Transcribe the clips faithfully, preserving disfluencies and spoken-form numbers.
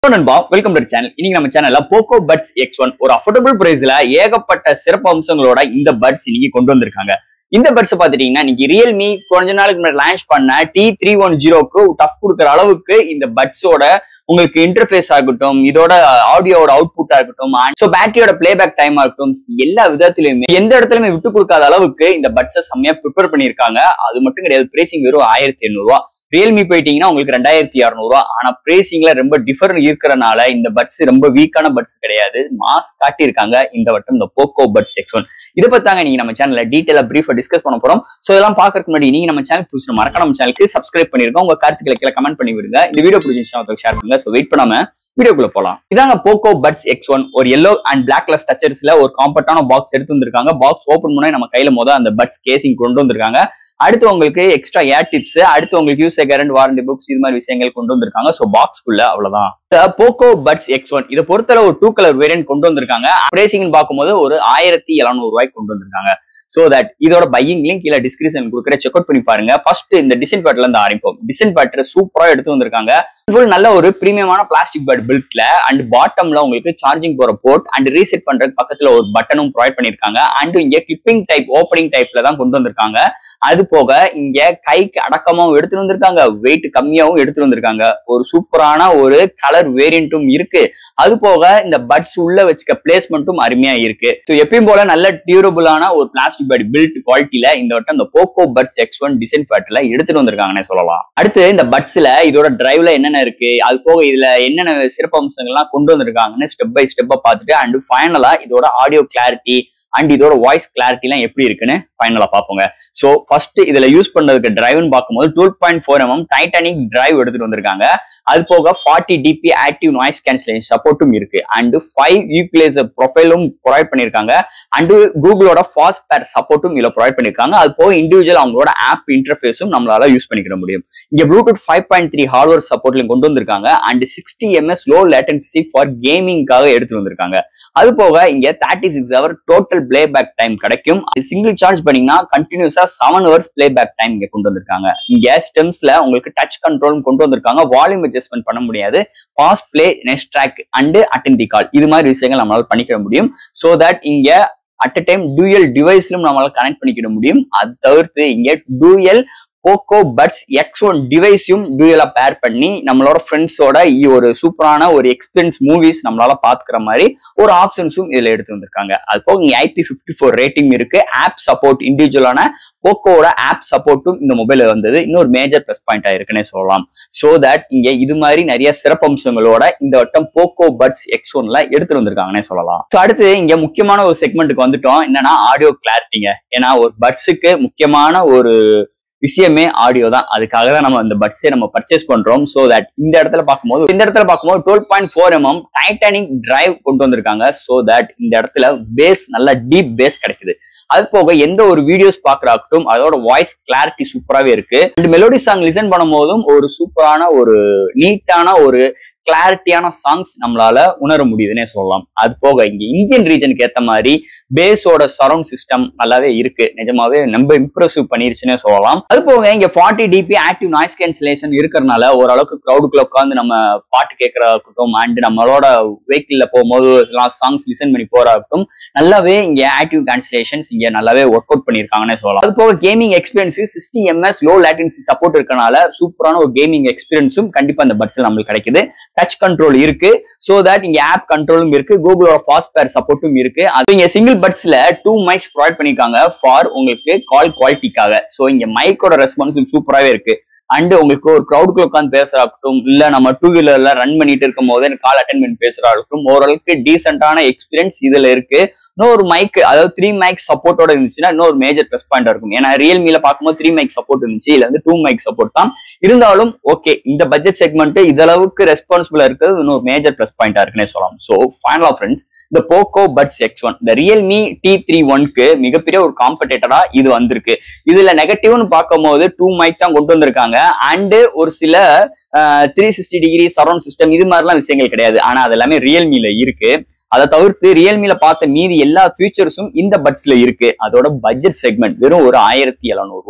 வணக்கம் நண்பா, welcome to channel. இன்னைக்கு நம்ம சேனல்ல போக்கோ பட்ஸ் எக்ஸ் ஒன் ஒரு அஃபோர்டபிள் பிரைஸ்ல ஏகப்பட்ட சிறப்பு அம்சங்களோட இந்த பட்ஸ் இன்னைக்கு கொண்டு வந்திருக்காங்க. இந்த பட்ஸ் பாத்துட்டீங்கன்னா இன்னைக்கு ரியல்மி கொஞ்ச நாளுக்கு முன்னாடி லான்ச் பண்ண டி த்ரீ ஒன் ஜீரோக்கு டஃப் கொடுக்குற அளவுக்கு இந்த பட்ஸோட உங்களுக்கு இன்டர்ஃபேஸ் ஆகட்டும், இதோட ஆடியோட அவுட்புட்டா இருக்கட்டும், சோ பேட்டரியோட பிளேபேக் டைம் ஆகட்டும், எல்லா விதத்திலுமே எந்த இடத்துலயுமே விட்டு கொடுக்காத அளவுக்கு இந்த பட்ஸை செம்மையா ப்ரிப்பேர் பண்ணிருக்காங்க. அது மட்டும் கிடையாது, பிரைசிங் வெறும் ஆயிரத்தி எண்ணூறு ரூபா. ரியல்மி போயிட்டீங்கன்னா உங்களுக்கு ரெண்டாயிரத்தி அறுநூறு ரூபா. ஆனா பிரைசிங்ல ரொம்ப டிஃபரன்ட் இருக்கிறனால இந்த பட்ஸ் ரொம்ப வீக்கான பட்ஸ் கிடையாது, மாஸ் காட்டியிருக்காங்க இந்த வட்டம் இந்த போக்கோ பட்ஸ் எக்ஸ் ஒன். இதை பத்தாங்க நீங்க நம்ம சேனல்ல டீடைலா பிரீஃபா டிஸ்கஸ் பண்ண போறோம். சோ இதெல்லாம் பாக்குறதுக்கு முன்னாடி நீங்க நம்ம சேனல் புதுசு மறக்காம நம்ம சேனலுக்கு சப்ஸ்கிரைப் பண்ணிருக்கோம். உங்க கருத்துக்களை கீழே கமெண்ட் பண்ணி விடுங்க. இந்த வீடியோ பிடிச்சிருந்துச்சுன்னா ஷேர் பண்ணுங்க. சோ வெயிட் பண்ணாம வீடியோக்குள்ள போலாம். இதாங்க போக்கோ பட்ஸ் எக்ஸ் ஒன். ஒரு yellow அண்ட் black கலர் ஸ்ட்ரக்சர்ஸ்ல ஒரு காம்பேக்டான பாக்ஸ் எடுத்து வந்திருக்காங்க. பாக்ஸ் ஓபன் பண்ணா நம்ம கையில மொத அந்த பட்ஸ் கேசிங் கொண்டு வந்திருக்காங்க. அடுத்து உங்களுக்கு எக்ஸ்ட்ரா ஏர் டிப்ஸ், அடுத்து உங்களுக்கு யூஸ் கேரண்ட் வாரண்டி புக்ஸ், இது மாதிரி விஷயங்கள் கொண்டு வந்திருக்காங்க. சோ பாக்ஸ்க்குள்ள அவ்வளவுதான். போக்கோ பட்ஸ் எக்ஸ் ஒன் இதை பொறுத்தல ஒரு டூ கலர் வேரியன்ட் கொண்டு வந்திருக்காங்க. பிரைசிங் பார்க்கும்போது ஒரு ஆயிரத்தி எழுநூறு ரூபாய்க்கு கொண்டு வந்திருக்காங்க. சோ தட் இதோட பையிங் லிங்க் கீழே டிஸ்கிரிப்ஷன் கொடுக்குற, செக் அவுட் பண்ணி பாருங்க. ஃபர்ஸ்ட் இந்த டிசைன் பேட்டர்ல இருந்து ஆரம்பிப்போம். டிசைன் பேட்டர் சூப்பரா எடுத்து வந்திருக்காங்க. நல்ல ஒரு பிரீமியமான பிளாஸ்டிக் பேட் பில்ட்ல அண்ட் பாட்டம்ல உங்களுக்கு சார்ஜிங் போற போர்ட் அண்ட் ரீசெட் பண்றதுக்கு பக்கத்துல ஒரு பட்டனும் ப்ரொவைட் பண்ணிருக்காங்க. அண்ட் இங்க கிளிப்பிங் டைப் ஓப்பனிங் டைப்ல தான் கொண்டு வந்திருக்காங்க. அது போக இங்க கைக்கு அடக்கமாவும் எடுத்துட்டு வந்திருக்காங்க, வெயிட் கம்மியாவும் எடுத்துட்டு வந்திருக்காங்க. ஒரு சூப்பரான ஒரு கலர் வேரியன்ட்டும் இருக்கு. அது போக இந்த பட்ஸ் உள்ள வச்சுக்க பிளேஸ்மெண்ட்டும் அருமையா இருக்கு. ஸோ எப்பயும் போல நல்ல டியூரபிளான ஒரு பிளாஸ்டிக் பேட் பில்ட் குவாலிட்டியில இந்த வட்டம் இந்த Poco buds X one design பேட்டர்ல எடுத்துட்டு வந்திருக்காங்கன்னு சொல்லலாம். அடுத்து இந்த பட்ஸ்ல இதோட டிரைவ்ல என்னென்ன இருக்கு, அது போக இதுல என்னென்ன சிறப்பு அம்சங்கள்லாம் கொண்டு வந்திருக்காங்கன்னு ஸ்டெப் பை ஸ்டெப்பா பார்த்துட்டு அண்ட் ஃபைனலா இதோட ஆடியோ கிளாரிட்டி அண்ட் இதோட வாய்ஸ் கிளாரிட்டி எல்லாம் எப்படி இருக்குன்னு ஃபைனலா பார்ப்போங்க. சோ ஃபர்ஸ்ட் இதுல யூஸ் பண்றதுக்கு டிரைவ்னு பார்க்கும்போது twelve point four mm titanic drive எடுத்துட்டு வந்திருக்காங்க. அது போக forty dB active noise cancellation சப்போர்ட்டும் இருக்கு. அண்ட் ஃபைவ் ஈக்வலைசர் ப்ரொஃபைலும் ப்ரொவைட் பண்ணிருக்காங்க. அண்ட் கூகுளோட ஃபாஸ்ட் பேர் சப்போர்ட்டும் இதுல ப்ரொவைட் பண்ணிருக்காங்க. அது போக இண்டிவிஜுவல் அவங்களோட ஆப் இன்டர்ஃபேஸும் நம்மளால யூஸ் பண்ணிக்கிற முடியும். இங்க Bluetooth five point three hardware சப்போர்ட்லையும் கொண்டு வந்திருக்காங்க. And sixty ms low latency for கேமிங்காக எடுத்துட்டு வந்திருக்காங்க. அது போக இங்க thirty six hour total playback time கிடைக்கும். சிங்கிள் சார்ஜ் பண்ணீங்கன்னா கண்டினியூஸா seven hours playback time இங்க கொண்டு வந்திருக்காங்க. இங்க ஸ்டெம்ஸ்ல உங்களுக்கு டச் கண்ட்ரோல் கொண்டு வந்திருக்காங்க. வால்யூம் அட்ஜஸ்ட்மெண்ட் பண்ண முடியாது. Pause, play, next track and attend the call, இது மாதிரி விஷயங்கள் நம்மளால பண்ணிக்க முடியும். சோ தட் இங்க அட் அ டைம் டூயல் டிவைஸ்லும் நம்மளால கனெக்ட் பண்ணிக்கிட முடியும். அது தவிர்த்து இங்க dual Poco buds X one டிவைஸையும் டூயலா பேர் பண்ணி நம்மளோட ஃப்ரெண்ட்ஸோட ஒரு சூப்பரான ஒரு எக்ஸ்பீரியன்ஸ் மூவிஸ் நம்மளால பாத்துக்கிற மாதிரி ஒரு ஆப்ஷன்ஸும் இதுல எடுத்து வந்திருக்காங்க. அது போக இங்க I P fifty four rating இருக்கு. ஆப் சப்போர்ட், இண்டிவிஜுவலான போக்கோட ஆப் சப்போர்ட்டும் இந்த மொபைல் வந்தது இன்னொரு மேஜர் பிளஸ் பாயிண்ட் ஆயிருக்குன்னே சொல்லலாம். சோ தட் இங்க இது மாதிரி நிறைய சிறப்பம்சங்களோட இந்த வட்டம் போக்கோ பட்ஸ் எக்ஸ் ஒன்ல எடுத்துட்டு வந்திருக்காங்கன்னே சொல்லலாம். ஸோ அடுத்து இங்க முக்கியமான ஒரு செக்மெண்ட்டுக்கு வந்துட்டோம். என்னன்னா ஆடியோ கிளாரிட்டிங்க. ஏன்னா ஒரு பட்ஸுக்கு முக்கியமான ஒரு விஷயமே ஆடியோ தான். அதுக்காக தான் நம்ம இந்த பட்ஸை நம்ம பர்ச்சேஸ் பண்றோம். சோ தட் இந்த இடத்துல பார்க்கும்போது இந்த இடத்துல பார்க்கும்போது twelve point four mm titanic drive கொண்டு வந்திருக்காங்க. சோ தட் இந்த இடத்துல பேஸ் நல்ல டீப் பேஸ் கிடைக்குது. அது போக எந்த ஒரு வீடியோஸ் பாக்குறாகட்டும் அதோட வாய்ஸ் கிளாரிட்டி சூப்பராகவே இருக்கு. அண்ட் மெலோடி சாங் லிசன் பண்ணும் போதும் ஒரு சூப்பரான ஒரு நீட்டான ஒரு கிளாரிட்டியான சாங்ஸ் நம்மளால உணர முடியுதுன்னே சொல்லலாம். அது போக இங்க இந்தியன் ரீஜனுக்கு ஏத்த மாதிரி பேஸோட சரௌண்ட் சிஸ்டம் நல்லாவே இருக்கு. நிஜமாவே ரொம்ப இம்ப்ரெசிவ் பண்ணிருச்சுன்னே சொல்லலாம். அது போக இங்க forty dB active noise cancellation இருக்கிறதுனால ஓரளவுக்கு கிரௌடுக்குள்ள உட்காந்து நம்ம பாட்டு கேட்கறதாகட்டும் அண்ட் நம்மளோட வெஹிக்கிள்ல போகும்போது சாங்ஸ் லிசன் பண்ணி போறாகட்டும் நல்லாவே இங்க ஆக்டிவ் கேன்சலேஷன்ஸ் இங்க நல்லாவே ஒர்க் அவுட் பண்ணிருக்காங்கன்னே சொல்லலாம். அது போக gaming experience sixty ms low latency support இருக்கனால சூப்பரான ஒரு கேமிங் எக்ஸ்பீரியன்ஸும் கண்டிப்பா இந்த பட்ஸ்ல நம்மளுக்கு கிடைக்குது. டச் கண்ட்ரோல் இருக்கு. சோ தட் இங்க ஆப் கண்ட்ரோலும் இருக்கு. கூகுளோட ஃபாஸ்ட் பேர் சப்போர்ட்டும் இருக்கு. அது இங்க சிங்கிள் பட்ஸ்ல டூ மைக்ஸ் ப்ரொவைட் பண்ணிருக்காங்க ஃபார் உங்களுக்கு கால் குவாலிட்டிக்காக. சோ இங்க மைக்கோட ரெஸ்பான்ஸ் சூப்பராகவே இருக்கு. அண்ட் உங்களுக்கு ஒரு கிரௌடுக்குள்ள உட்காந்து பேசுறாகட்டும் இல்ல நம்ம டூ வீலர்ல ரன் பண்ணிட்டு இருக்கும் போது கால் அட்டென்ட் பண்ணி பேசுறாகட்டும் ஓரளவுக்கு டீசென்டான எக்ஸ்பீரியன்ஸ் இதுல இருக்கு. இன்னொரு மைக், அதாவது த்ரீ மைக் சப்போர்ட்டோட இருந்துச்சுன்னா இன்னொரு மேஜர் பிளஸ் பாயிண்டா இருக்கும். ஏன்னா ரியல்மில பார்க்கும்போது த்ரீ மைக் சப்போர்ட் இருந்துச்சு, இதுல வந்து டூ மைக் சப்போர்ட் தான் இருந்தாலும் ஓகே. இந்த பட்ஜெட் செக்மெண்ட் இதளவுக்கு ரெஸ்பான்சிபிளா இருக்கிறது இன்னொரு மேஜர் பிளஸ் பாயிண்டா இருக்குன்னே சொல்லலாம். சோ ஃபைனலா ஃப்ரெண்ட்ஸ் இந்த போக்கோ பட்ஸ் எக்ஸ் ஒன் இந்த ரியல்மி டி த்ரீ ஒன்க்கு மிகப்பெரிய ஒரு காம்படேட்டரா இது வந்திருக்கு. இதுல நெகட்டிவ்னு பார்க்கும் போது டூ மைக் தான் கொண்டு வந்திருக்காங்க. அண்ட் ஒரு சில three sixty degree surround system இது மாதிரிலாம் விஷயங்கள் கிடையாது. ஆனா அது எல்லாமே ரியல்மில இருக்கு. அதை தவிர்த்து ரியல்மில பார்த்த மீதி எல்லா ஃபீச்சர்ஸும் இந்த பட்ஸ்ல இருக்கு. அதோட பட்ஜெட் செக்மெண்ட் வெறும் ஒரு ஆயிரத்தி எழுநூறு ரூபா.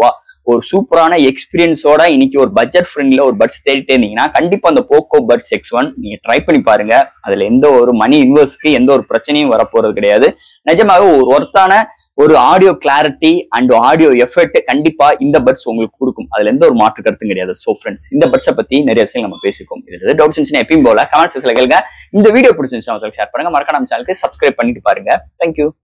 ஒரு சூப்பரான எக்ஸ்பீரியன்ஸோட இன்னைக்கு ஒரு பட்ஜெட் ஃப்ரெண்ட்ல ஒரு பட்ஸ் தேடிட்டே இருந்தீங்கன்னா கண்டிப்பா அந்த போக்கோ பட்ஸ் எக்ஸ் ஒன் நீங்க ட்ரை பண்ணி பாருங்க. அதுல எந்த ஒரு மணி இன்வெஸ்ட்க்கு எந்த ஒரு பிரச்சனையும் வரப்போறது கிடையாது. நிஜமாக ஒரு ஒர்த்தான ஒரு audio clarity and audio effect கண்டிப்பா இந்த பட்ஸ் உங்களுக்கு கொடுக்கும். அதுல எந்த ஒரு மாற்று கருத்தும் கிடையாது. சோ ஃப்ரெண்ட்ஸ், இந்த பட்ஸை பத்தி நிறைய விஷயம் நம்ம பேசிக்கோம். இதுல டவுட்ஸ் இருந்துச்சுன்னா எப்பயும் போல கமெண்ட் செக்ஷன்ல கேளுங்க. இந்த வீடியோ பிடிச்சிருந்துச்சுன்னா ஷேர் பண்ணுங்க. மறக்காம நம்ம சேனலுக்கு சப்ஸ்கிரைப் பண்ணிட்டு பாருங்க. தேங்க்யூ.